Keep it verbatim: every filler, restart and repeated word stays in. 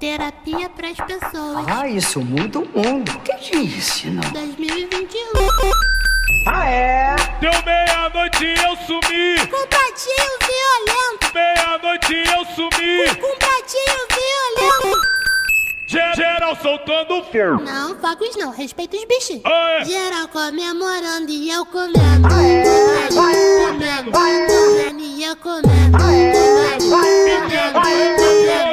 Terapia pras pessoas. Ah, isso muda o mundo. Quem te ensina? dois mil e vinte e um. Ah, é? Deu meia-noite e eu sumi. Com pratinho violento. Meia-noite e eu sumi. Com pratinho violento. Ge- Geral soltando ferro. Não, fogos não, respeita os bichinhos. Ah, é? Geral comemorando e eu comendo. Ah, é? Comendo, comendo, comendo e eu comendo. Comendo, comendo, comendo.